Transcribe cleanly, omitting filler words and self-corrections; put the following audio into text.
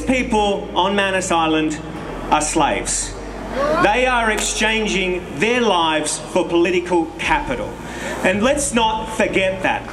people on Manus Island are slaves. They are exchanging their lives for political capital. And let's not forget that.